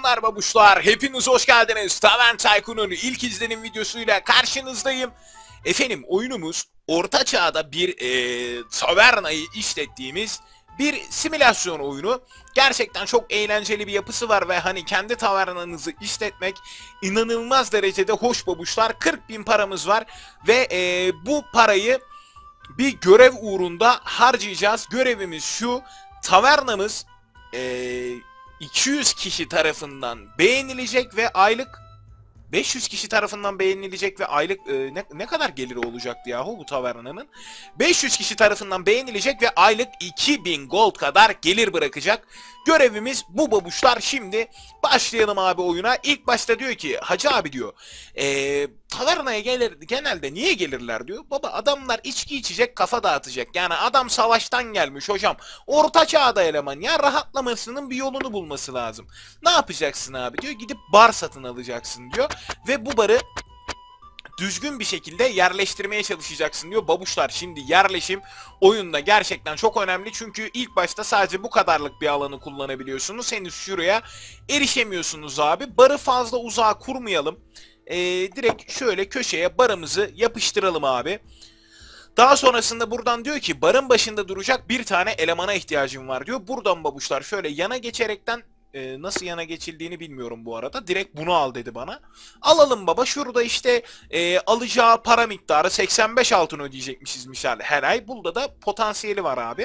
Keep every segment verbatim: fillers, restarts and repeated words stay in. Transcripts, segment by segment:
Selamlar babuşlar, hepiniz hoş geldiniz. Tavern Tycoon'un ilk izlenim videosuyla karşınızdayım. Efendim, oyunumuz Orta Çağ'da bir e, tavernayı işlettiğimiz bir simülasyon oyunu. Gerçekten çok eğlenceli bir yapısı var ve hani kendi tavernanızı işletmek inanılmaz derecede hoş babuşlar. kırk bin paramız var ve e, bu parayı bir görev uğrunda harcayacağız. Görevimiz şu: tavernamız Ee, iki yüz kişi tarafından beğenilecek ve aylık beş yüz kişi tarafından beğenilecek ve aylık e, ne, ne kadar geliri olacaktı yahu bu tavernanın? beş yüz kişi tarafından beğenilecek ve aylık iki bin gold kadar gelir bırakacak. Görevimiz bu babuşlar. Şimdi başlayalım abi oyuna. İlk başta diyor ki, Hacı abi diyor, ee, tavernaya gelir, genelde niye gelirler diyor. Baba, adamlar içki içecek, kafa dağıtacak. Yani adam savaştan gelmiş hocam. Orta çağda eleman ya, rahatlamasının bir yolunu bulması lazım. Ne yapacaksın abi diyor. Gidip bar satın alacaksın diyor. Ve bu barı düzgün bir şekilde yerleştirmeye çalışacaksın diyor. Babuşlar, şimdi yerleşim oyunda gerçekten çok önemli. Çünkü ilk başta sadece bu kadarlık bir alanı kullanabiliyorsunuz. Henüz şuraya erişemiyorsunuz abi. Barı fazla uzağa kurmayalım. Ee, direkt şöyle köşeye barımızı yapıştıralım abi. Daha sonrasında buradan diyor ki, barın başında duracak bir tane elemana ihtiyacım var diyor. Buradan babuşlar şöyle yana geçerekten, Ee, nasıl yana geçildiğini bilmiyorum bu arada. Direkt bunu al dedi bana. Alalım baba. Şurada işte e, alacağı para miktarı seksen beş altın ödeyecekmişiz misal her ay. Burada da potansiyeli var abi.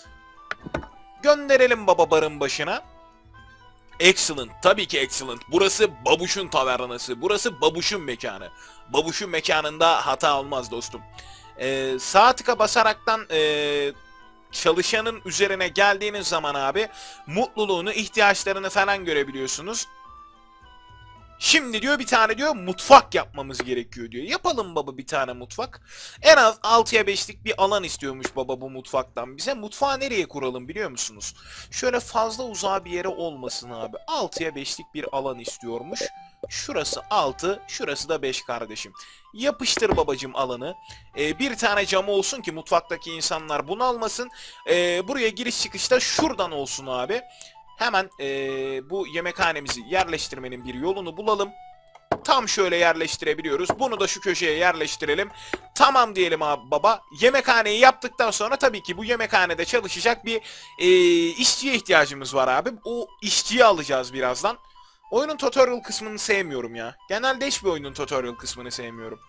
Gönderelim baba barın başına. Excellent. Tabii ki excellent. Burası babuşun tavernası. Burası babuşun mekanı. Babuşun mekanında hata olmaz dostum. Ee, sağ tıka basaraktan Ee, çalışanın üzerine geldiğiniz zaman abi mutluluğunu, ihtiyaçlarını falan görebiliyorsunuz. Şimdi diyor bir tane diyor mutfak yapmamız gerekiyor diyor. Yapalım baba bir tane mutfak. En az altıya beşlik bir alan istiyormuş baba bu mutfaktan bize. Mutfağı nereye kuralım biliyor musunuz? Şöyle fazla uzağa bir yere olmasın abi. altıya beşlik bir alan istiyormuş. Şurası altı, şurası da beş kardeşim. Yapıştır babacım alanı. Ee, bir tane camı olsun ki mutfaktaki insanlar bunu almasın. Ee, buraya giriş çıkışta şuradan olsun abi. Hemen ee, bu yemekhanemizi yerleştirmenin bir yolunu bulalım. Tam şöyle yerleştirebiliyoruz. Bunu da şu köşeye yerleştirelim. Tamam diyelim abi baba. Yemekhaneyi yaptıktan sonra tabii ki bu yemekhanede çalışacak bir ee, işçiye ihtiyacımız var abi. O işçiyi alacağız birazdan. Oyunun tutorial kısmını sevmiyorum ya. Genelde hiçbir oyunun tutorial kısmını sevmiyorum.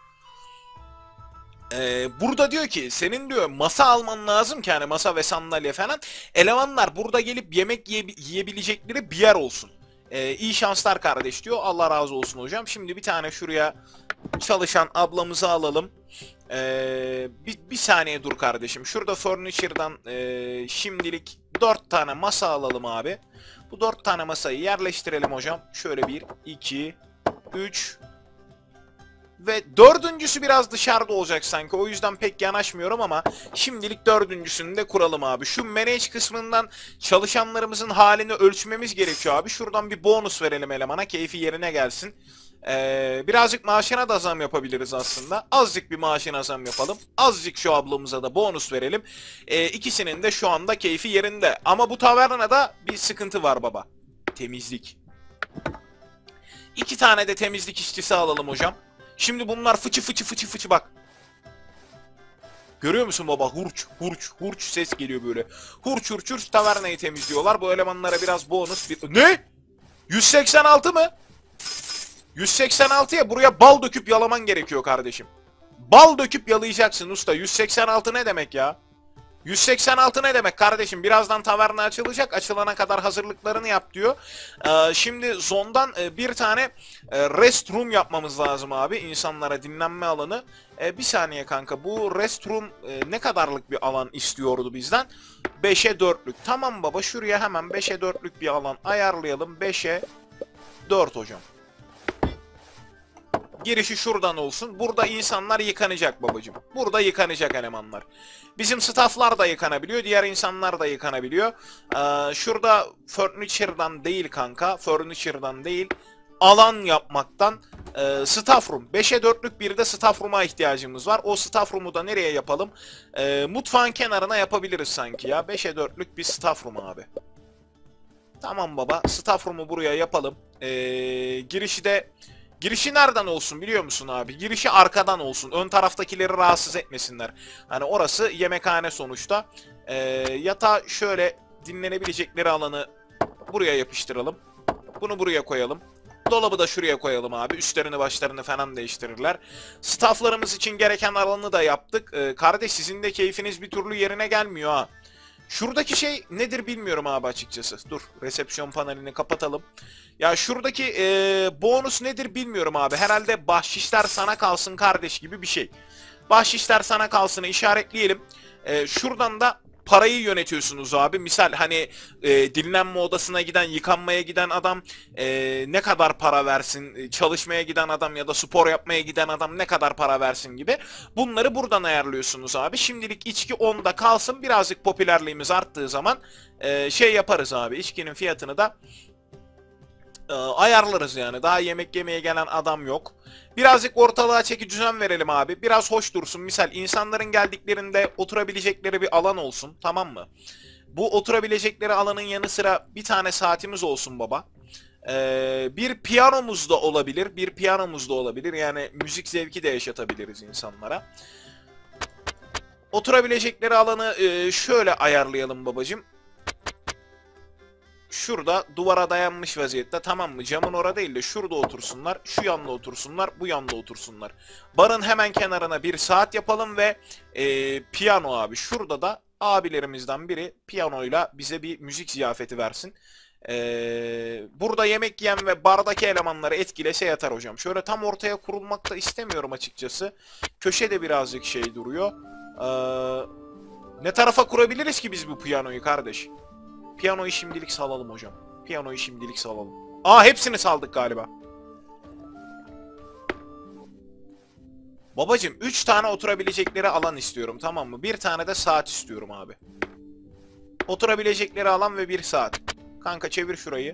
Ee, burada diyor ki senin diyor masa alman lazım ki, hani masa ve sandalye falan. Elemanlar burada gelip yemek yiye yiyebilecekleri bir yer olsun. Ee, iyi şanslar kardeş diyor. Allah razı olsun hocam. Şimdi bir tane şuraya çalışan ablamızı alalım. Ee, bir, bir saniye dur kardeşim. Şurada furniture'dan e, şimdilik dört tane masa alalım abi. Bu dört tane masayı yerleştirelim hocam. Şöyle bir, iki, üç ve dördüncüsü biraz dışarıda olacak sanki. O yüzden pek yanaşmıyorum ama şimdilik dördüncüsünü de kuralım abi. Şu manage kısmından çalışanlarımızın halini ölçmemiz gerekiyor abi. Şuradan bir bonus verelim elemana. Keyfi yerine gelsin. Ee, birazcık maaşına da zam yapabiliriz aslında. Azıcık bir maaşına zam yapalım. Azıcık şu ablamıza da bonus verelim. Ee, ikisinin de şu anda keyfi yerinde. Ama bu tavernada bir sıkıntı var baba. Temizlik. İki tane de temizlik işçisi alalım hocam. Şimdi bunlar fıçı fıçı fıçı fıçı bak. Görüyor musun baba? Hurç, hurç, hurç ses geliyor böyle. Hurç hurç hurç tavernayı temizliyorlar. Bu elemanlara biraz bonus bir... Ne? yüz seksen altı mı? yüz seksen altıya buraya bal döküp yalaman gerekiyor kardeşim. Bal döküp yalayacaksın usta. yüz seksen altı ne demek ya? yüz seksen altı ne demek kardeşim? Birazdan taverna açılacak. Açılana kadar hazırlıklarını yap diyor. Ee, şimdi zondan e, bir tane e, restroom yapmamız lazım abi. İnsanlara dinlenme alanı. E, bir saniye kanka. Bu restroom e, ne kadarlık bir alan istiyordu bizden? beşe dörtlük. Tamam baba, şuraya hemen beşe dörtlük bir alan ayarlayalım. beşe dört hocam. Girişi şuradan olsun. Burada insanlar yıkanacak babacım. Burada yıkanacak elemanlar. Bizim stafflar da yıkanabiliyor. Diğer insanlar da yıkanabiliyor. Ee, şurada furniture'dan değil kanka. Furniture'dan değil. Alan yapmaktan. E, staff room. beşe dörtlük bir de staff room'a ihtiyacımız var. O staff room'u da nereye yapalım? E, mutfağın kenarına yapabiliriz sanki ya. beşe dörtlük bir staff room abi. Tamam baba. Staff room'u buraya yapalım. Ee, girişi de... Girişi nereden olsun biliyor musun abi? Girişi arkadan olsun. Ön taraftakileri rahatsız etmesinler. Hani orası yemekhane sonuçta. Ee, yatağı şöyle dinlenebilecekleri alanı buraya yapıştıralım. Bunu buraya koyalım. Dolabı da şuraya koyalım abi. Üstlerini başlarını falan değiştirirler. Stafflarımız için gereken alanı da yaptık. Ee, kardeş sizin de keyfiniz bir türlü yerine gelmiyor ha. Şuradaki şey nedir bilmiyorum abi açıkçası. Dur, resepsiyon panelini kapatalım. Ya şuradaki e, bonus nedir bilmiyorum abi. Herhalde bahşişler sana kalsın kardeş gibi bir şey. Bahşişler sana kalsını işaretleyelim. E, şuradan da parayı yönetiyorsunuz abi. Misal hani e, dinlenme odasına giden, yıkanmaya giden adam e, ne kadar para versin, çalışmaya giden adam ya da spor yapmaya giden adam ne kadar para versin gibi. Bunları buradan ayarlıyorsunuz abi. Şimdilik içki onda kalsın. Birazcık popülerliğimiz arttığı zaman e, şey yaparız abi. İçkinin fiyatını da e, ayarlarız yani. Daha yemek yemeye gelen adam yok. Birazcık ortalığa çeki düzen verelim abi. Biraz hoş dursun. Misal insanların geldiklerinde oturabilecekleri bir alan olsun. Tamam mı? Bu oturabilecekleri alanın yanı sıra bir tane saatimiz olsun baba. Ee, bir piyanomuz da olabilir. Bir piyanomuz da olabilir. Yani müzik zevki de yaşatabiliriz insanlara. Oturabilecekleri alanı e, şöyle ayarlayalım babacım. Şurada duvara dayanmış vaziyette, tamam mı? Camın orada değil de şurada otursunlar. Şu yanda otursunlar. Bu yanda otursunlar. Barın hemen kenarına bir saat yapalım ve e, piyano abi. Şurada da abilerimizden biri piyanoyla bize bir müzik ziyafeti versin. E, burada yemek yiyen ve bardaki elemanları etkilese yeter hocam. Şöyle tam ortaya kurulmak da istemiyorum açıkçası. Köşede birazcık şey duruyor. E, ne tarafa kurabiliriz ki biz bu piyanoyu kardeş? Piyanoyu şimdilik salalım hocam. Piyanoyu şimdilik salalım. Aa, hepsini saldık galiba. Babacım üç tane oturabilecekleri alan istiyorum, tamam mı? Bir tane de saat istiyorum abi. Oturabilecekleri alan ve bir saat. Kanka çevir şurayı.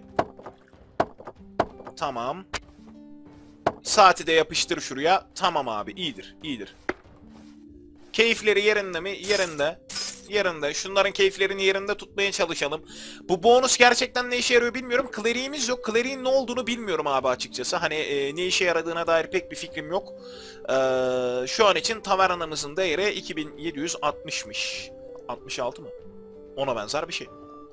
Tamam. Saati de yapıştır şuraya. Tamam abi, iyidir iyidir. Keyifleri yerinde mi? Yerinde. Yerinde. Şunların keyiflerini yerinde tutmaya çalışalım. Bu bonus gerçekten ne işe yarıyor bilmiyorum. Kleriğimiz yok. Kleriğin ne olduğunu bilmiyorum abi açıkçası. Hani e, ne işe yaradığına dair pek bir fikrim yok. Ee, şu an için tavernamızın değeri iki bin yedi yüz altmışmış. altmış altı mı? Ona benzer bir şey.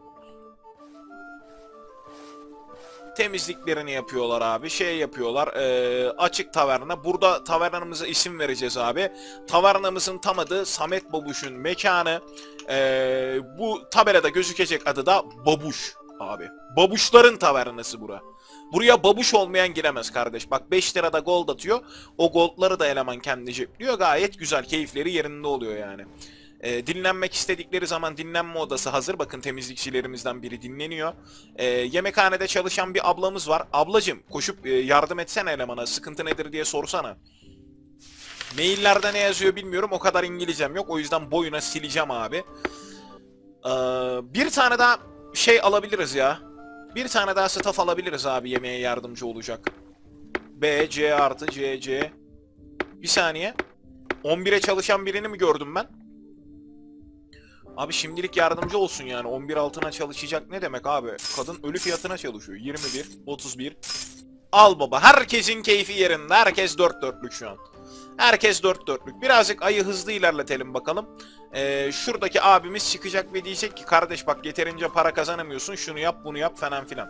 Temizliklerini yapıyorlar abi. Şey yapıyorlar. E, açık taverna. Burada tavernamıza isim vereceğiz abi. Tavernamızın tam adı Samet Babuş'un mekanı. E, bu tabelada gözükecek adı da Babuş abi. Babuşların tavernası bura. Buraya babuş olmayan giremez kardeş. Bak beş lirada gold atıyor. O goldları da eleman kendi cepliyor. Gayet güzel. Keyifleri yerinde oluyor yani. E, dinlenmek istedikleri zaman dinlenme odası hazır. Bakın temizlikçilerimizden biri dinleniyor. E, yemekhanede çalışan bir ablamız var. Ablacım koşup e, yardım etsene elemana. Sıkıntı nedir diye sorsana. Maillerde ne yazıyor bilmiyorum. O kadar İngilizcem yok. O yüzden boyuna sileceğim abi. E, bir tane daha şey alabiliriz ya. Bir tane daha staff alabiliriz abi, yemeğe yardımcı olacak. B, C artı C, C. Bir saniye. on bire çalışan birini mi gördüm ben? Abi şimdilik yardımcı olsun yani. on bir altına çalışacak ne demek abi? Kadın ölü fiyatına çalışıyor. yirmi bir, otuz bir. Al baba. Herkesin keyfi yerinde. Herkes dört dörtlük şu an. Herkes dört dörtlük. Birazcık ayı hızlı ilerletelim bakalım. Ee, şuradaki abimiz çıkacak ve diyecek ki kardeş bak yeterince para kazanamıyorsun. Şunu yap bunu yap falan filan.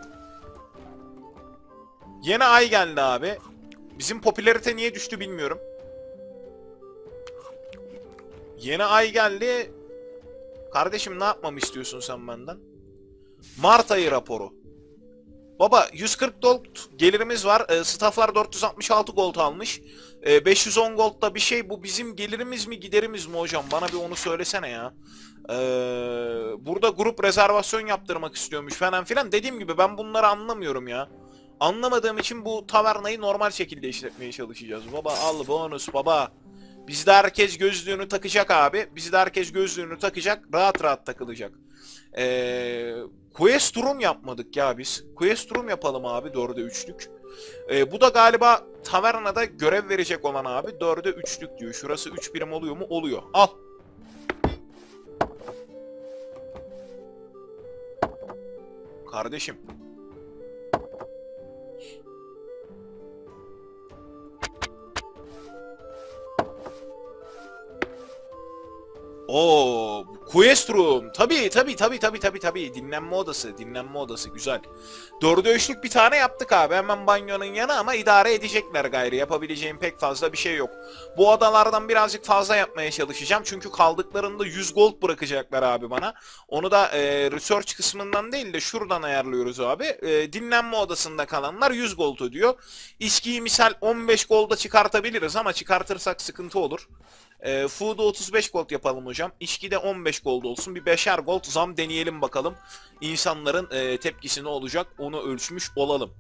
Yeni ay geldi abi. Bizim popülarite niye düştü bilmiyorum. Yeni ay geldi. Kardeşim ne yapmamı istiyorsun sen benden? Mart ayı raporu. Baba yüz kırk gold gelirimiz var. E, stafflar dört yüz altmış altı gold almış. E, beş yüz on gold da bir şey. Bu bizim gelirimiz mi giderimiz mi hocam? Bana bir onu söylesene ya. E, burada grup rezervasyon yaptırmak istiyormuş falan filan. Dediğim gibi ben bunları anlamıyorum ya. Anlamadığım için bu tavernayı normal şekilde işletmeye çalışacağız. Baba al bonus baba. Bizde herkes gözlüğünü takacak abi. Bizde herkes gözlüğünü takacak. Rahat rahat takılacak. Eee... Quest room yapmadık ya biz. Quest room yapalım abi dörde üçlük. Ee, bu da galiba tavernada görev verecek olan abi dörde üçlük diyor. Şurası üç birim oluyor mu? Oluyor. Al. kardeşim. Oo, Quest Room. Tabii tabii tabii tabii tabii tabii. Dinlenme odası, dinlenme odası güzel. Dörde üçlük bir tane yaptık abi. Hemen banyonun yanı ama idare edecekler gayrı. Yapabileceğim pek fazla bir şey yok. Bu odalardan birazcık fazla yapmaya çalışacağım. Çünkü kaldıklarında yüz gold bırakacaklar abi bana. Onu da e, research kısmından değil de şuradan ayarlıyoruz abi. E, dinlenme odasında kalanlar yüz gold ödüyor. İçkiyi misal on beş golda çıkartabiliriz ama çıkartırsak sıkıntı olur. E, Food'u otuz beş gold yapalım hocam. İçki de on beş gold olsun. Bir beşer gold zam deneyelim bakalım. İnsanların e, tepkisi ne olacak onu ölçmüş olalım.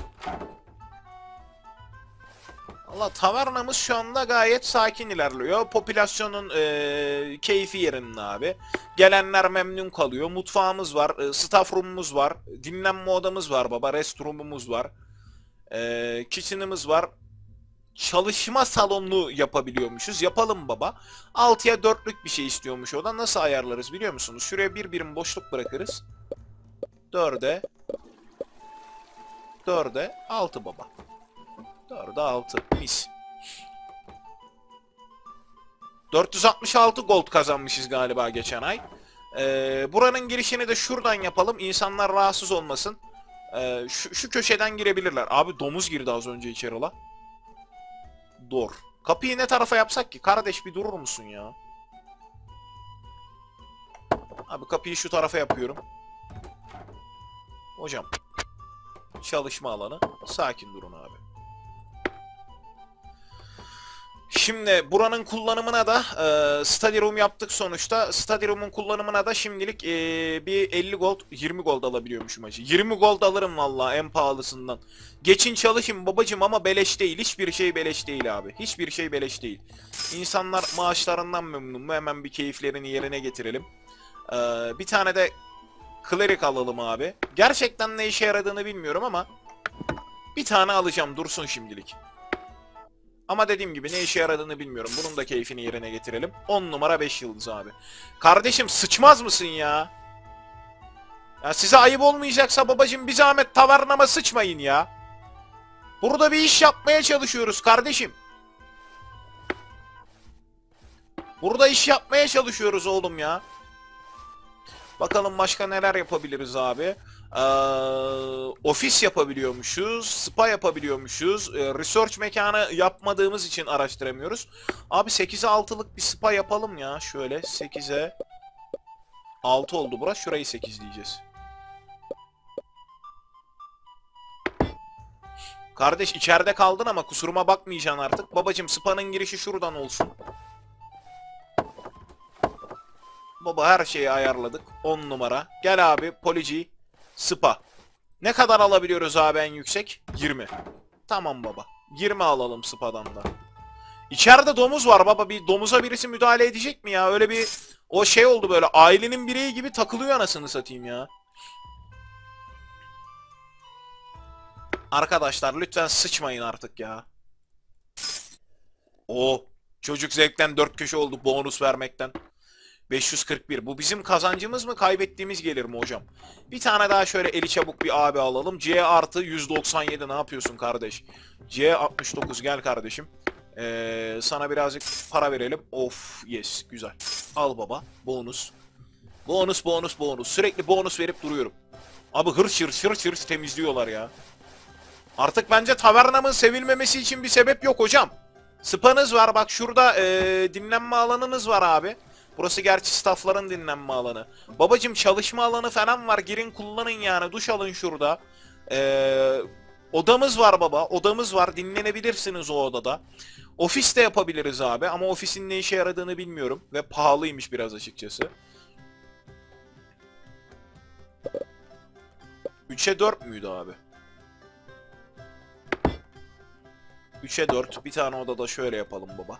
Valla tavernamız şu anda gayet sakin ilerliyor. Popülasyonun e, keyfi yerinde abi. Gelenler memnun kalıyor. Mutfağımız var. E, staff room'umuz var. Dinlenme odamız var baba. Restroom'umuz var. E, kitchen'ımız var. Çalışma salonunu yapabiliyormuşuz. Yapalım baba. altıya dörtlük bir şey istiyormuş o da. Nasıl ayarlarız biliyor musunuz? Şuraya bir birim boşluk bırakırız. dörde dörde altı baba. dörde altı. Mis. dört yüz altmış altı gold kazanmışız galiba geçen ay. Ee, buranın girişini de şuradan yapalım. İnsanlar rahatsız olmasın. Ee, şu, şu köşeden girebilirler. Abi domuz girdi az önce içeri la. Dur. Kapıyı ne tarafa yapsak ki? Kardeş bir durur musun ya? Abi kapıyı şu tarafa yapıyorum. Hocam. Çalışma alanı. Sakin durun abi. Şimdi buranın kullanımına da e, study room yaptık sonuçta. Study room'un kullanımına da şimdilik e, bir elli gold, yirmi gold alabiliyormuşum acı. yirmi gold alırım vallahi en pahalısından. Geçin çalışın babacım ama beleş değil. Hiçbir şey beleş değil abi. Hiçbir şey beleş değil. İnsanlar maaşlarından memnun mu? Hemen bir keyiflerini yerine getirelim. E, bir tane de cleric alalım abi. Gerçekten ne işe yaradığını bilmiyorum ama bir tane alacağım dursun şimdilik. Ama dediğim gibi ne işe yaradığını bilmiyorum. Bunun da keyfini yerine getirelim. on numara beş yıldız abi. Kardeşim sıçmaz mısın ya? Ya size ayıp olmayacaksa babacım bir zahmet tavernama sıçmayın ya. Burada bir iş yapmaya çalışıyoruz kardeşim. Burada iş yapmaya çalışıyoruz oğlum ya. Bakalım başka neler yapabiliriz abi. Ee, ofis yapabiliyormuşuz. Spa yapabiliyormuşuz. Ee, research mekanı yapmadığımız için araştıramıyoruz. Abi sekize altılık bir spa yapalım ya. Şöyle sekize altı oldu burası. Şurayı sekiz diyeceğiz. Kardeş içeride kaldın ama kusuruma bakmayacaksın artık. Babacım spa'nın girişi şuradan olsun. Baba her şeyi ayarladık. on numara. Gel abi Polici. Spa. Ne kadar alabiliyoruz abi en yüksek? yirmi. Tamam baba. yirmi alalım Spa'dan da. İçeride domuz var baba. Bir domuza birisi müdahale edecek mi ya? Öyle bir o şey oldu böyle. Ailenin bireyi gibi takılıyor anasını satayım ya. Arkadaşlar lütfen sıçmayın artık ya. O çocuk zevkten dört köşe oldu bonus vermekten. beş yüz kırk bir. Bu bizim kazancımız mı kaybettiğimiz gelir mi hocam? Bir tane daha şöyle eli çabuk bir abi alalım. C artı yüz doksan yedi ne yapıyorsun kardeş? C altmış dokuz gel kardeşim. Ee, sana birazcık para verelim. Of yes güzel. Al baba bonus. Bonus bonus bonus. Sürekli bonus verip duruyorum. Abi hırç hırç hırç hırç temizliyorlar ya. Artık bence tavernamın sevilmemesi için bir sebep yok hocam. Spa'nız var bak şurada ee, dinlenme alanınız var abi. Burası gerçi staffların dinlenme alanı. Babacım çalışma alanı falan var. Girin kullanın yani. Duş alın şurada. Ee, odamız var baba. Odamız var. Dinlenebilirsiniz o odada. Ofis de yapabiliriz abi. Ama ofisin ne işe yaradığını bilmiyorum. Ve pahalıymış biraz açıkçası. üçe dört müydü abi? üçe dört. Bir tane odada şöyle yapalım baba.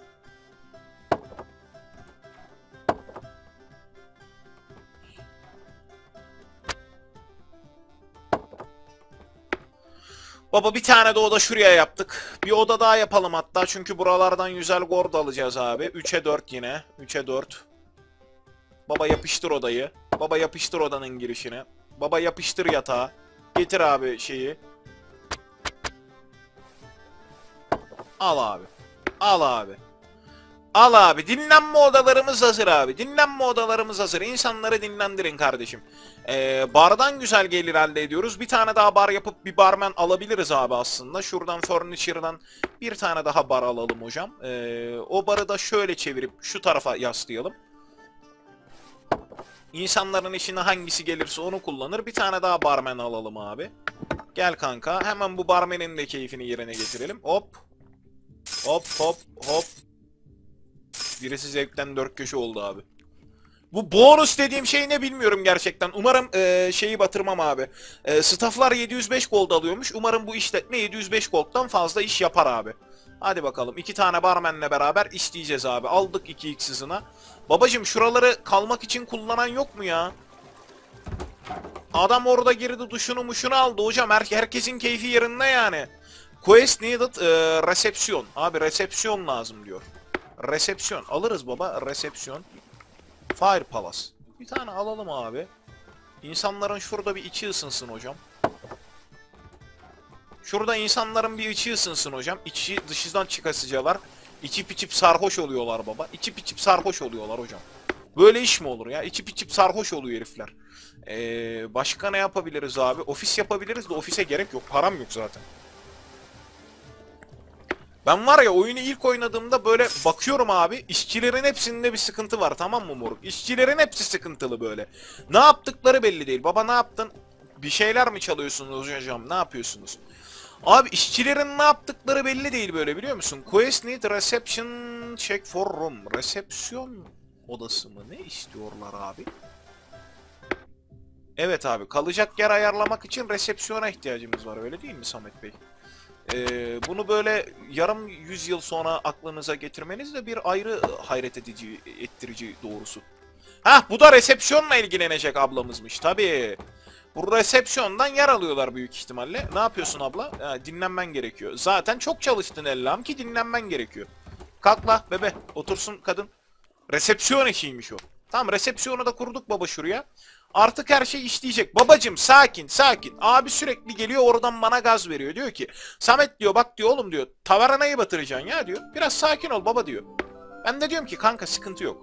Baba bir tane de oda şuraya yaptık. Bir oda daha yapalım hatta. Çünkü buralardan güzel gold alacağız abi. üçe dört yine. üçe dört. Baba yapıştır odayı. Baba yapıştır odanın girişine. Baba yapıştır yatağa. Getir abi şeyi. Al abi. Al abi. Al abi. Dinlenme odalarımız hazır abi. Dinlenme odalarımız hazır. İnsanları dinlendirin kardeşim. Ee, bardan güzel gelir elde ediyoruz. Bir tane daha bar yapıp bir barmen alabiliriz abi aslında. Şuradan furniture'dan bir tane daha bar alalım hocam. Ee, o barı da şöyle çevirip şu tarafa yaslayalım. İnsanların işine hangisi gelirse onu kullanır. Bir tane daha barmen alalım abi. Gel kanka. Hemen bu barmenin de keyfini yerine getirelim. Hop. Hop hop hop. Birisi zevkten dört köşe oldu abi. Bu bonus dediğim şey ne bilmiyorum gerçekten. Umarım e, şeyi batırmam abi. E, stafflar yedi yüz beş gold alıyormuş. Umarım bu işletme yedi yüz beş gold'dan fazla iş yapar abi. Hadi bakalım. İki tane barmenle beraber işleyeceğiz abi. Aldık iki x hızına. Babacım şuraları kalmak için kullanan yok mu ya? Adam orada girdi duşunu muşunu aldı hocam. Her herkesin keyfi yerinde yani. Quest needed e, resepsiyon. Abi resepsiyon lazım diyor. Resepsiyon. Alırız baba. Resepsiyon. Fire Palace. Bir tane alalım abi. İnsanların şurada bir içi ısınsın hocam. Şurada insanların bir içi ısınsın hocam. İçi dışından çıkasıcalar. İçip içip sarhoş oluyorlar baba. İçip içip sarhoş oluyorlar hocam. Böyle iş mi olur ya? İçip içip sarhoş oluyor herifler. Ee, başka ne yapabiliriz abi? Ofis yapabiliriz de ofise gerek yok. Param yok zaten. Ben var ya oyunu ilk oynadığımda böyle bakıyorum abi. İşçilerin hepsinde bir sıkıntı var, tamam mı moruk? İşçilerin hepsi sıkıntılı böyle. Ne yaptıkları belli değil. Baba ne yaptın? Bir şeyler mi çalıyorsunuz hocam? Ne yapıyorsunuz? Abi işçilerin ne yaptıkları belli değil böyle, biliyor musun? Quest need reception check for room. Resepsiyon odası mı? Ne istiyorlar abi? Evet abi, kalacak yer ayarlamak için resepsiyona ihtiyacımız var, öyle değil mi Samet Bey? Ee, bunu böyle yarım yüzyıl sonra aklınıza getirmeniz de bir ayrı hayret edici, ettirici doğrusu. Hah, bu da resepsiyonla ilgilenecek ablamızmış tabii. Bu resepsiyondan yer alıyorlar büyük ihtimalle. Ne yapıyorsun abla? Ha, dinlenmen gerekiyor. Zaten çok çalıştın Ellam ki dinlenmen gerekiyor. Kalk la bebe, otursun kadın. Resepsiyon eşiymiş o. Tamam, resepsiyonu da kurduk baba şuraya. Artık her şey işleyecek. Babacım sakin sakin. Abi sürekli geliyor oradan bana gaz veriyor. Diyor ki Samet diyor, bak diyor oğlum diyor, taveranayı batıracaksın ya diyor. Biraz sakin ol baba diyor. Ben de diyorum ki kanka sıkıntı yok.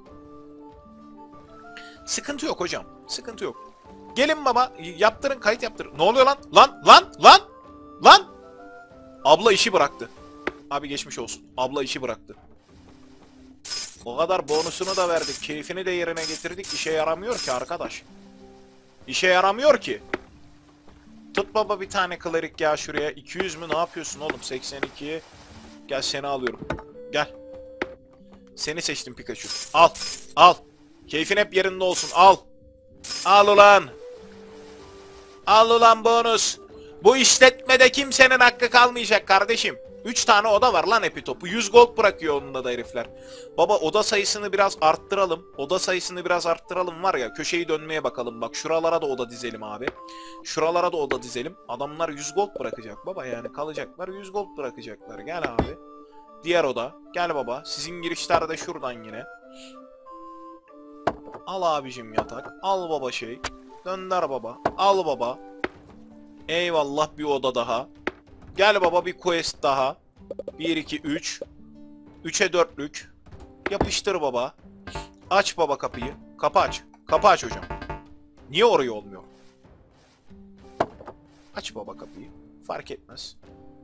Sıkıntı yok hocam. Sıkıntı yok. Gelin baba yaptırın, kayıt yaptırın. Ne oluyor lan? Lan lan lan lan. Abla işi bıraktı. Abi geçmiş olsun. Abla işi bıraktı. O kadar bonusunu da verdik. Keyfini de yerine getirdik. İşe yaramıyor ki arkadaş. İşe yaramıyor ki. Tut baba bir tane klerik ya şuraya. iki yüz mü? Ne yapıyorsun oğlum? seksen ikiye. Gel seni alıyorum. Gel. Seni seçtim Pikachu. Al. Al. Keyfin hep yerinde olsun. Al. Al ulan. Al ulan bonus. Bu işletmede kimsenin hakkı kalmayacak kardeşim. üç tane oda var lan epitopu. yüz gold bırakıyor onunla da herifler. Baba oda sayısını biraz arttıralım. Oda sayısını biraz arttıralım var ya. Köşeyi dönmeye bakalım. Bak şuralara da oda dizelim abi. Şuralara da oda dizelim. Adamlar yüz gold bırakacak baba, yani kalacaklar yüz gold bırakacaklar. Gel abi. Diğer oda. Gel baba. Sizin girişler de şuradan yine. Al abicim yatak. Al baba şey. Dönder baba. Al baba. Eyvallah, bir oda daha. Gel baba bir quest daha. bir iki üç. üçe dörtlük. Yapıştır baba. Aç baba kapıyı. Kapı aç. Kapı aç hocam. Niye oraya olmuyor? Aç baba kapıyı. Fark etmez.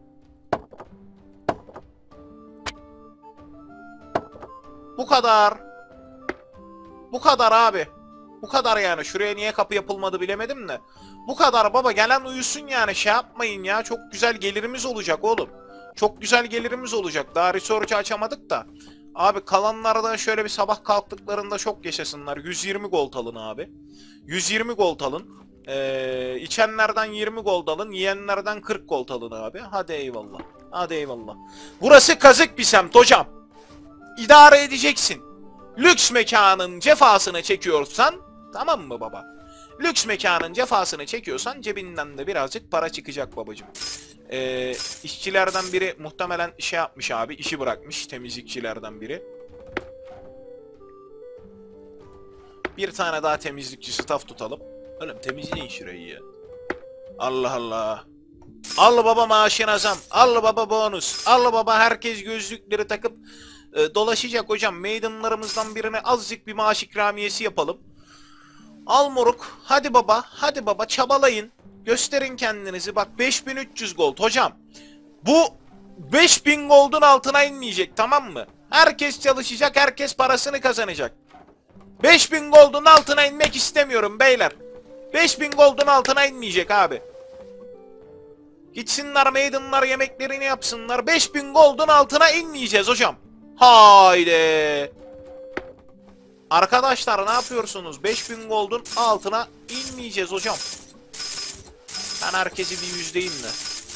Bu kadar. Bu kadar abi. Bu kadar yani. Şuraya niye kapı yapılmadı bilemedim de. Bu kadar baba, gelen uyusun yani, şey yapmayın ya. Çok güzel gelirimiz olacak oğlum. Çok güzel gelirimiz olacak. Daha research'ı açamadık da. Abi kalanlardan şöyle bir sabah kalktıklarında çok yaşasınlar. yüz yirmi gold alın abi. yüz yirmi gold alın. Ee, içenlerden yirmi gold alın. Yiyenlerden kırk gold alın abi. Hadi eyvallah. Hadi eyvallah. Burası kazık bir semt hocam. İdare edeceksin. Lüks mekanın cefasını çekiyorsan, tamam mı baba? Lüks mekanın cefasını çekiyorsan cebinden de birazcık para çıkacak babacığım. Ee, işçilerden biri muhtemelen şey yapmış abi, işi bırakmış, temizlikçilerden biri. Bir tane daha temizlikçi staff tutalım. Oğlum temizleyin şurayı ya. Allah Allah. Al baba maaşına zam. Al baba bonus. Al baba herkes gözlükleri takıp e, dolaşacak hocam. Maidenlarımızdan birine azıcık bir maaş ikramiyesi yapalım. Al moruk. Hadi baba. Hadi baba çabalayın. Gösterin kendinizi. Bak beş bin üç yüz gold hocam. Bu beş bin gold'un altına inmeyecek, tamam mı? Herkes çalışacak. Herkes parasını kazanacak. beş bin gold'un altına inmek istemiyorum beyler. beş bin gold'un altına inmeyecek abi. Gitsinler maidenlar yemeklerini yapsınlar. beş bin gold'un altına inmeyeceğiz hocam. Haydi. Arkadaşlar ne yapıyorsunuz? beş bin gold'un altına inmeyeceğiz hocam. Ben herkesi bir yüzdeyim de.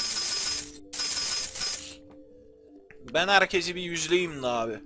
Ben herkesi bir yüzdeyim de abi.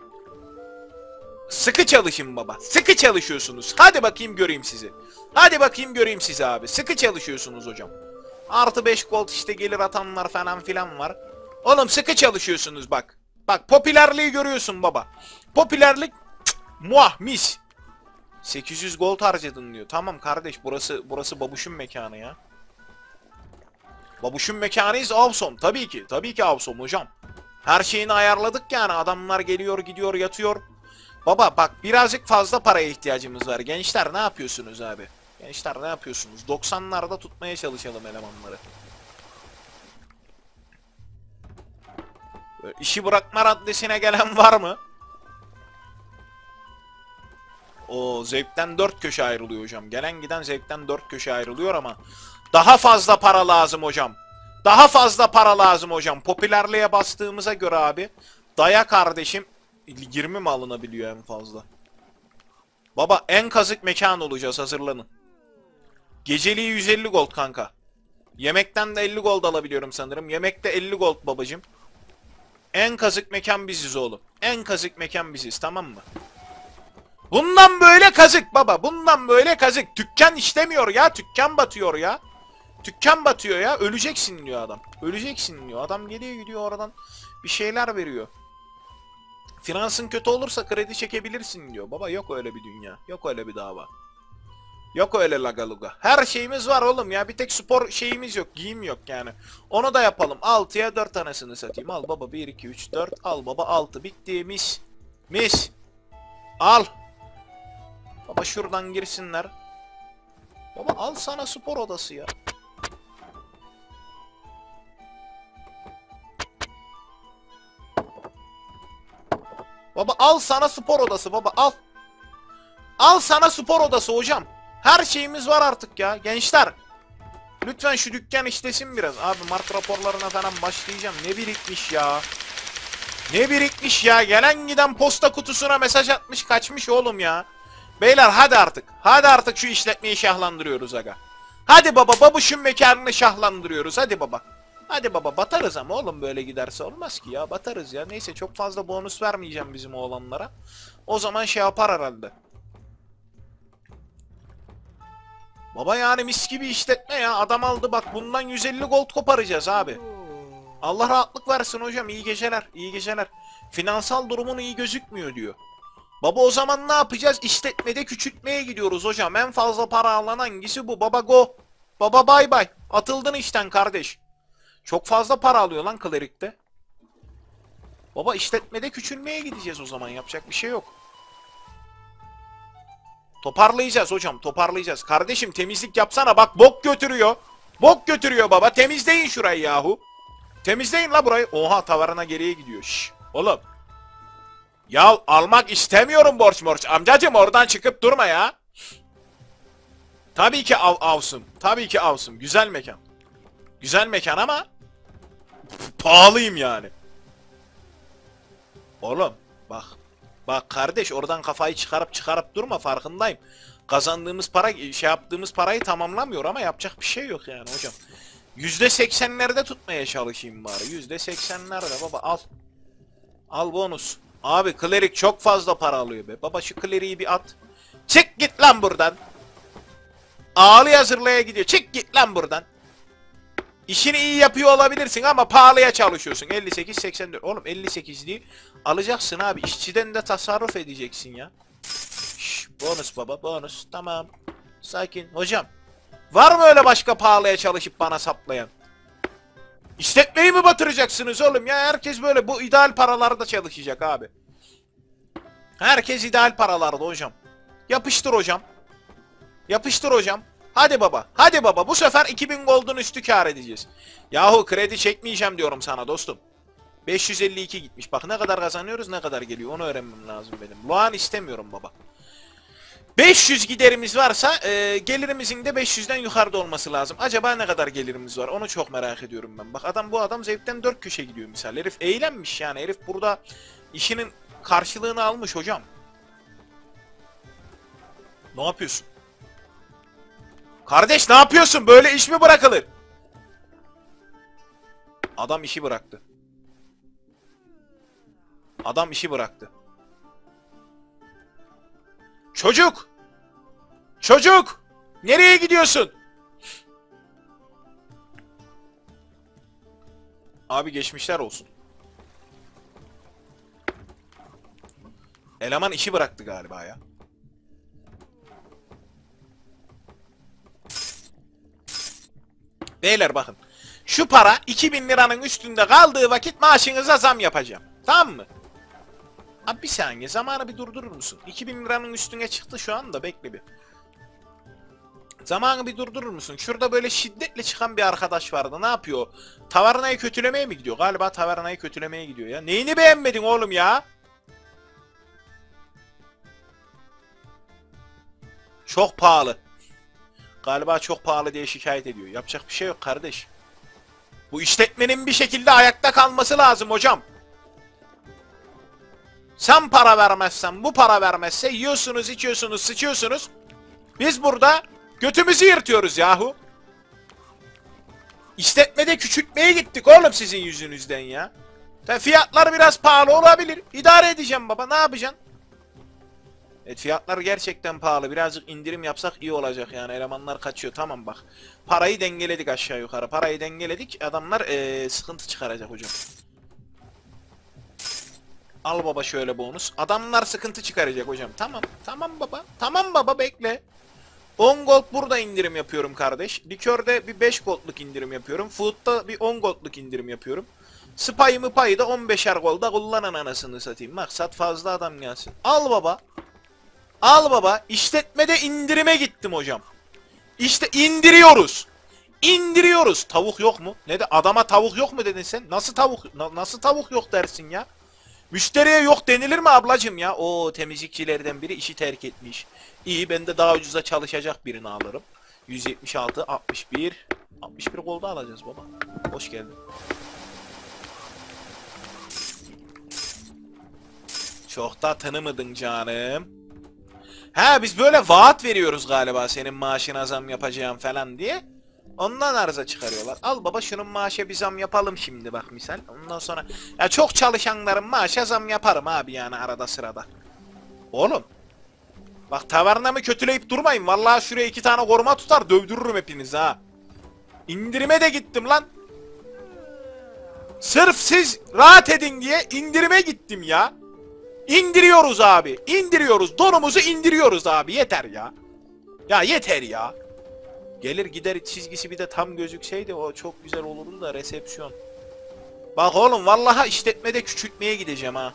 Sıkı çalışın baba. Sıkı çalışıyorsunuz. Hadi bakayım göreyim sizi. Hadi bakayım göreyim sizi abi. Sıkı çalışıyorsunuz hocam. Artı beş gold işte gelir atanlar falan filan var. Oğlum sıkı çalışıyorsunuz bak. Bak popülerliği görüyorsun baba. Popülerlik cık, muah mis. sekiz yüz gold harcadın diyor. Tamam kardeş, burası burası babuşun mekanı ya. Babuşun mekanıyız awesome. Tabii ki. Tabii ki awesome hocam. Her şeyini ayarladık yani. Adamlar geliyor gidiyor yatıyor. Baba bak birazcık fazla paraya ihtiyacımız var. Gençler ne yapıyorsunuz abi? Gençler ne yapıyorsunuz? doksanlarda tutmaya çalışalım elemanları. Böyle işi bırakma raddesine gelen var mı? O zevkten dört köşe ayrılıyor hocam. Gelen giden zevkten dört köşe ayrılıyor ama daha fazla para lazım hocam. Daha fazla para lazım hocam. Popülerliğe bastığımıza göre abi. Daya kardeşim yirmi mi alınabiliyor en fazla? Baba en kazık mekan olacağız, hazırlanın. Geceliği yüz elli gold kanka. Yemekten de elli gold alabiliyorum sanırım. Yemekte elli gold babacım. En kazık mekan biziz oğlum. En kazık mekan biziz, tamam mı? Bundan böyle kazık baba. Bundan böyle kazık. Dükkan işlemiyor ya. Dükkan batıyor ya. Dükkan batıyor ya. Öleceksin diyor adam. Öleceksin diyor. Adam geliyor gidiyor oradan bir şeyler veriyor. Finansın kötü olursa kredi çekebilirsin diyor. Baba yok öyle bir dünya. Yok öyle bir dava. Yok öyle lagaluga. Her şeyimiz var oğlum ya. Bir tek spor şeyimiz yok. Giyim yok yani. Onu da yapalım. altıya dört tanesini satayım. Al baba bir, iki, üç, dört. Al baba altı. Bitti. Mis. Mis. Al. Baba şuradan girsinler. Baba al sana spor odası ya. Baba al sana spor odası baba al. Al sana spor odası hocam. Her şeyimiz var artık ya gençler. Lütfen şu dükkan işlesin biraz. Abi Mart raporlarına falan başlayacağım. Ne birikmiş ya. Ne birikmiş ya. Gelen giden posta kutusuna mesaj atmış kaçmış oğlum ya. Beyler hadi artık. Hadi artık şu işletmeyi şahlandırıyoruz aga. Hadi baba babuşun mekanını şahlandırıyoruz. Hadi baba. Hadi baba batarız ama oğlum böyle giderse olmaz ki ya. Batarız ya. Neyse çok fazla bonus vermeyeceğim bizim oğlanlara. O zaman şey yapar herhalde. Baba yani mis gibi işletme ya. Adam aldı bak bundan yüz elli gold koparacağız abi. Allah rahatlık versin hocam. İyi geceler. İyi geceler. Finansal durumun iyi gözükmüyor diyor. Baba o zaman ne yapacağız? İşletmede küçültmeye gidiyoruz hocam. En fazla para alan hangisi bu? Baba go. Baba bay bay. Atıldın işten kardeş. Çok fazla para alıyor lan klerikte. Baba işletmede küçülmeye gideceğiz o zaman. Yapacak bir şey yok. Toparlayacağız hocam. Toparlayacağız. Kardeşim temizlik yapsana. Bak bok götürüyor. Bok götürüyor baba. Temizleyin şurayı yahu. Temizleyin la burayı. Oha tavarına geriye gidiyor. Şşş. Oğlum. Ya almak istemiyorum borç morç. Amcacım oradan çıkıp durma ya. Tabii ki av avsım. Tabii ki avsım. Güzel mekan. Güzel mekan ama pahalıyım yani. Oğlum bak. Bak kardeş oradan kafayı çıkarıp çıkarıp durma, farkındayım. Kazandığımız para şey yaptığımız parayı tamamlamıyor ama yapacak bir şey yok yani hocam. yüzde seksenlerde tutmaya çalışayım bari. yüzde seksenlerde baba al. Al bonus. Abi klerik çok fazla para alıyor be. Baba şu kleriği bir at. Çık git lan buradan. Ağlı hazırlaya gidiyor. Çık git lan buradan. İşini iyi yapıyor olabilirsin ama pahalıya çalışıyorsun. elli sekiz seksen dört. Oğlum elli sekizliği alacaksın abi. İşçiden de tasarruf edeceksin ya. Şş, bonus baba bonus. Tamam. Sakin. Hocam. Var mı öyle başka pahalıya çalışıp bana saplayan? İşletmeyi mi batıracaksınız oğlum ya? Herkes böyle bu ideal paralarda çalışacak abi. Herkes ideal paralarda hocam. Yapıştır hocam. Yapıştır hocam. Hadi baba. Hadi baba. Bu sefer iki bin gold'un üstü kar edeceğiz. Yahu kredi çekmeyeceğim diyorum sana dostum. beş yüz elli iki gitmiş. Bak ne kadar kazanıyoruz, ne kadar geliyor. Onu öğrenmem lazım benim. Loan istemiyorum baba. beş yüz giderimiz varsa e, gelirimizin de beş yüzden yukarıda olması lazım. Acaba ne kadar gelirimiz var? Onu çok merak ediyorum ben. Bak adam bu adam zevkten dört köşe gidiyor misal. Herif eğlenmiş yani. Herif burada işinin karşılığını almış hocam. Ne yapıyorsun? Kardeş ne yapıyorsun? Böyle iş mi bırakılır? Adam işi bıraktı. Adam işi bıraktı. Çocuk! Çocuk! Nereye gidiyorsun? Abi geçmişler olsun. Eleman işi bıraktı galiba ya. Beyler bakın. Şu para iki bin liranın üstünde kaldığı vakit maaşınıza zam yapacağım. Tamam mı? Abi bir saniye zamanı bir durdurur musun? iki bin liranın üstüne çıktı şu anda, bekle bir. Zamanı bir durdurur musun? Şurada böyle şiddetle çıkan bir arkadaş vardı. Ne yapıyor? Tavernayı kötülemeye mi gidiyor? Galiba tavernayı kötülemeye gidiyor ya. Neyini beğenmedin oğlum ya? Çok pahalı. Galiba çok pahalı diye şikayet ediyor. Yapacak bir şey yok kardeş. Bu işletmenin bir şekilde ayakta kalması lazım hocam. Sen para vermezsen, bu para vermezse yiyorsunuz, içiyorsunuz, sıçıyorsunuz. Biz burada götümüzü yırtıyoruz yahu. İşletmede küçültmeye gittik oğlum sizin yüzünüzden ya. Tabii fiyatlar biraz pahalı olabilir. İdare edeceğim baba, ne yapacaksın? Evet fiyatlar gerçekten pahalı. Birazcık indirim yapsak iyi olacak yani. Elemanlar kaçıyor. Tamam bak. Parayı dengeledik aşağı yukarı. Parayı dengeledik. Adamlar ee, sıkıntı çıkaracak hocam. Al baba şöyle bonus. Adamlar sıkıntı çıkaracak hocam. Tamam. Tamam baba. Tamam baba bekle. on gold burada indirim yapıyorum kardeş. Likörde bir beş goldluk indirim yapıyorum. Food'da bir on goldluk indirim yapıyorum. Spy'ı mı payı da on beşer golda kullanan anasını satayım. Maksat fazla adam gelsin. Al baba. Al baba. İşletmede indirime gittim hocam. İşte indiriyoruz. İndiriyoruz. Tavuk yok mu? Ne de adama tavuk yok mu dedin sen? Nasıl tavuk? Na, nasıl tavuk yok dersin ya? Müşteriye yok denilir mi ablacım ya? O temizlikçilerden biri işi terk etmiş. İyi ben de daha ucuza çalışacak birini alırım. yüz yetmiş altı, altmış bir. altmış bir golda alacağız baba. Hoş geldin. Çok da tanımadın canım. Ha biz böyle vaat veriyoruz galiba senin maaşına zam yapacağım falan diye. Ondan arıza çıkarıyorlar. Al baba şunun maaşa bir zam yapalım şimdi bak misal. Ondan sonra ya çok çalışanların maaşa zam yaparım abi yani arada sırada. Oğlum. Bak tavernamı kötüleyip durmayın. Vallahi şuraya iki tane koruma tutar dövdürürüm hepinizi ha. İndirime de gittim lan. Sırf siz rahat edin diye indirime gittim ya. İndiriyoruz abi. İndiriyoruz. Donumuzu indiriyoruz abi. Yeter ya. Ya yeter ya. Gelir gider çizgisi bir de tam gözükseydi o çok güzel olurdu da resepsiyon. Bak oğlum vallahi işletmede küçültmeye gideceğim ha.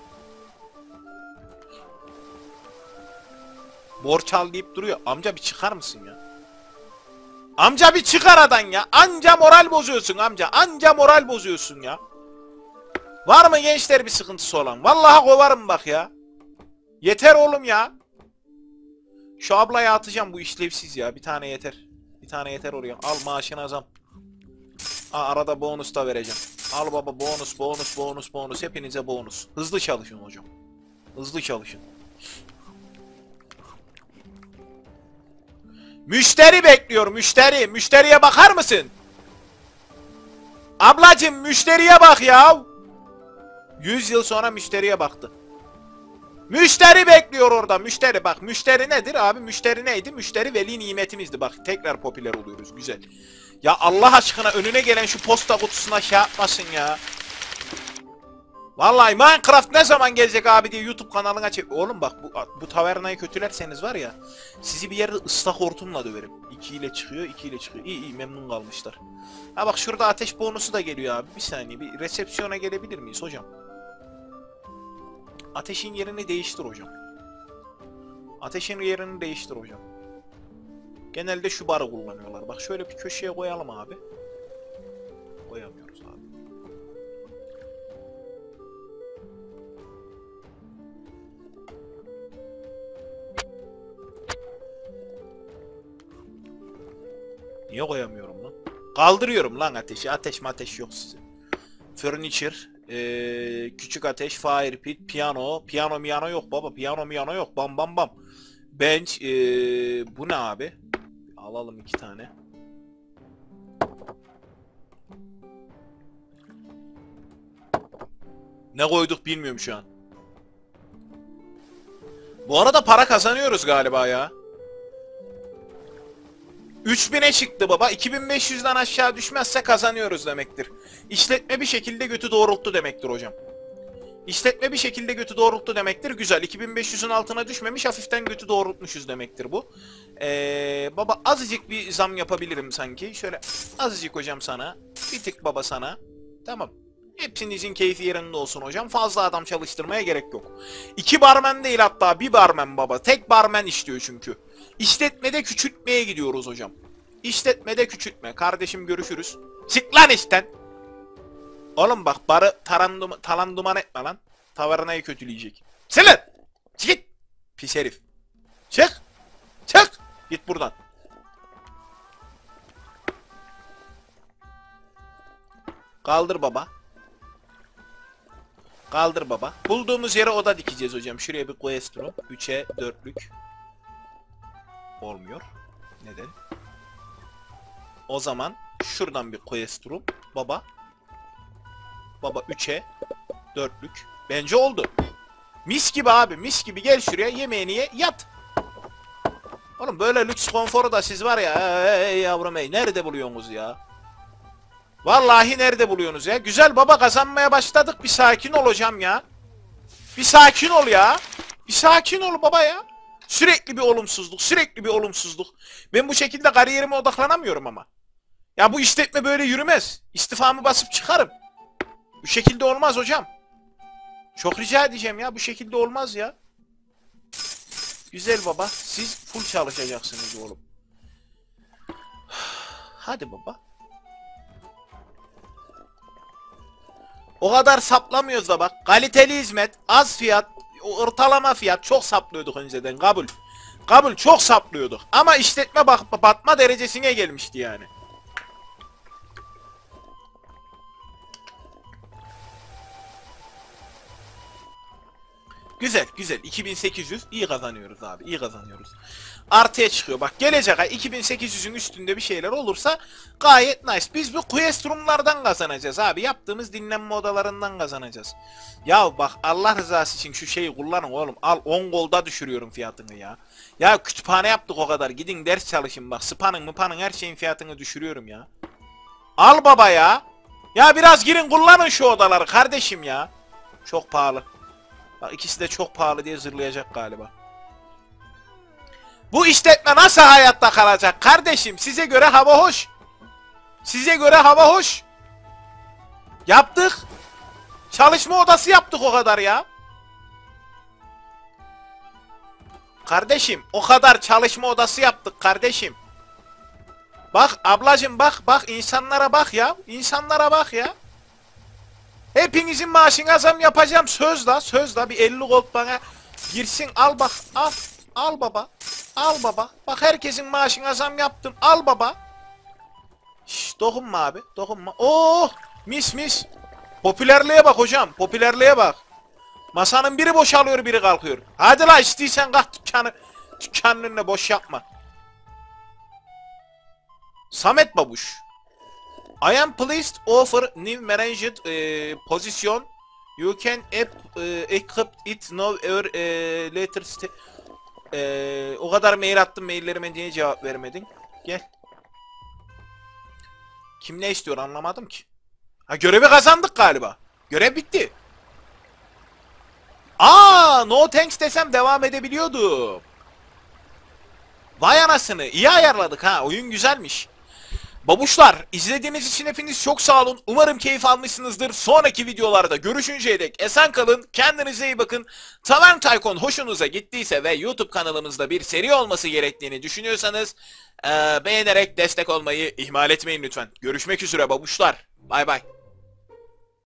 Borç al deyip duruyor. Amca bir çıkar mısın ya? Amca bir çıkar aradan ya. Anca moral bozuyorsun amca. Anca moral bozuyorsun ya. Var mı gençler bir sıkıntısı olan? Vallahi kovarım bak ya. Yeter oğlum ya. Şu ablayı atacağım bu işlevsiz ya. Bir tane yeter. Bir tane yeter oraya. Al maaşına zam. Aa, arada bonus da vereceğim. Al baba bonus bonus bonus bonus. Hepinize bonus. Hızlı çalışın hocam. Hızlı çalışın. Müşteri bekliyor müşteri. Müşteriye bakar mısın? Ablacım müşteriye bak ya. yüz yıl sonra müşteriye baktı. Müşteri bekliyor orada. Müşteri bak. Müşteri nedir abi? Müşteri neydi? Müşteri veli nimetimizdi. Bak tekrar popüler oluyoruz. Güzel. Ya Allah aşkına önüne gelen şu posta kutusuna şey yapmasın ya. Vallahi Minecraft ne zaman gelecek abi diye YouTube kanalına çek. Oğlum bak bu, bu tavernayı kötülerseniz var ya, sizi bir yerde ıslak hortumla döverim. iki ile çıkıyor, iki ile çıkıyor. İyi iyi, memnun kalmışlar. Ha bak şurada ateş bonusu da geliyor abi. Bir saniye, bir resepsiyona gelebilir miyiz hocam? Ateşin yerini değiştir hocam. Ateşin yerini değiştir hocam. Genelde şu barı kullanıyorlar. Bak şöyle bir köşeye koyalım abi. Koyamıyoruz abi. Niye koyamıyorum lan? Kaldırıyorum lan ateşi. Ateş mi ateş yok size. Furniture. Ee, küçük ateş. Fire pit. Piyano. Piyano miyano yok baba. Piyano miyano yok. Bam bam bam. Bench. Ee, bu ne abi? Alalım iki tane. Ne koyduk bilmiyorum şu an. Bu arada para kazanıyoruz galiba ya. üç bine çıktı baba. iki bin beş yüzden aşağı düşmezse kazanıyoruz demektir. İşletme bir şekilde götü doğrulttu demektir hocam. İşletme bir şekilde götü doğrulttu demektir. Güzel. iki bin beş yüzün altına düşmemiş. Hafiften götü doğrultmuşuz demektir bu. Ee, baba azıcık bir zam yapabilirim sanki. Şöyle azıcık hocam sana. Bir tık baba sana. Tamam. Hepsinizin keyfi yerinde olsun hocam. Fazla adam çalıştırmaya gerek yok. İki barmen değil hatta bir barmen baba. Tek barmen işliyor çünkü. İşletmede küçültmeye gidiyoruz hocam. İşletmede küçültme. Kardeşim görüşürüz. Çık lan işten. Oğlum bak barı taran, talan duman etme lan. Tavernayı kötüleyecek. Çık lan. Çık git. Pis herif. Çık. Çık. Git buradan. Kaldır baba. Kaldır baba. Bulduğumuz yere oda dikeceğiz hocam. Şuraya bir quest room. üçe dörtlük. Olmuyor. Neden? O zaman şuradan bir quest room. Baba. Baba üçe dörtlük. Bence oldu. Mis gibi abi. Mis gibi. Gel şuraya yemeğini ye. Yat. Oğlum böyle lüks konforu da siz var ya. Ey yavrum ey. Nerede buluyorsunuz ya? Vallahi nerede buluyorsunuz ya? Güzel baba, kazanmaya başladık. Bir sakin ol hocam ya. Bir sakin ol ya. Bir sakin ol baba ya. Sürekli bir olumsuzluk. Sürekli bir olumsuzluk. Ben bu şekilde kariyerime odaklanamıyorum ama. Ya bu işletme böyle yürümez. İstifamı basıp çıkarım. Bu şekilde olmaz hocam. Çok rica edeceğim ya. Bu şekilde olmaz ya. Güzel baba. Siz full çalışacaksınız oğlum. Hadi baba. O kadar saplamıyoruz da bak. Kaliteli hizmet, az fiyat, ortalama fiyat çok saplıyorduk önceden. Kabul. Kabul, çok saplıyorduk. Ama işletme bak batma derecesine gelmişti yani. Güzel güzel. iki bin sekiz yüz iyi kazanıyoruz abi. İyi kazanıyoruz. Artıya çıkıyor. Bak gelecek ay iki bin sekiz yüzün üstünde bir şeyler olursa gayet nice. Biz bu quest room'lardan kazanacağız abi. Yaptığımız dinlenme odalarından kazanacağız. Ya bak Allah rızası için şu şeyi kullanın oğlum. Al on golda düşürüyorum fiyatını ya. Ya kütüphane yaptık o kadar. Gidin ders çalışın bak. Spa'nın mıpanın her şeyin fiyatını düşürüyorum ya. Al baba ya. Ya biraz girin kullanın şu odaları kardeşim ya. Çok pahalı. Bak ikisi de çok pahalı diye zırlayacak galiba. Bu işletme nasıl hayatta kalacak kardeşim? Size göre hava hoş. Size göre hava hoş. Yaptık. Çalışma odası yaptık o kadar ya. Kardeşim o kadar çalışma odası yaptık kardeşim. Bak ablacım bak bak insanlara bak ya. İnsanlara bak ya. Hepinizin maaşına zam yapacağım. Söz la söz la bir elli gold bana girsin, al bak al. Al baba. Al baba. Bak herkesin maaşına zam yaptım. Al baba. Şşş dokunma abi. Dokunma. Oh mis mis. Popülerliğe bak hocam. Popülerliğe bak. Masanın biri boşalıyor biri kalkıyor. Hadi la istiysen kalk dükkanı. Dükkanın önüne boş yapma. Samet Babuş. I am pleased offer new managed uh, position. You can app, uh, equip it now or uh, later st uh, o kadar mail attım, maillerime niye cevap vermedin? Gel. Kim ne istiyor anlamadım ki. Ha görevi kazandık galiba. Görev bitti. Aa, no thanks desem devam edebiliyordum. Vay anasını, iyi ayarladık ha, oyun güzelmiş. Babuşlar, izlediğiniz için hepiniz çok sağ olun. Umarım keyif almışsınızdır. Sonraki videolarda görüşünceye dek esen kalın. Kendinize iyi bakın. Tavern Tycoon hoşunuza gittiyse ve YouTube kanalımızda bir seri olması gerektiğini düşünüyorsanız eee, beğenerek destek olmayı ihmal etmeyin lütfen. Görüşmek üzere babuşlar. Bay bay.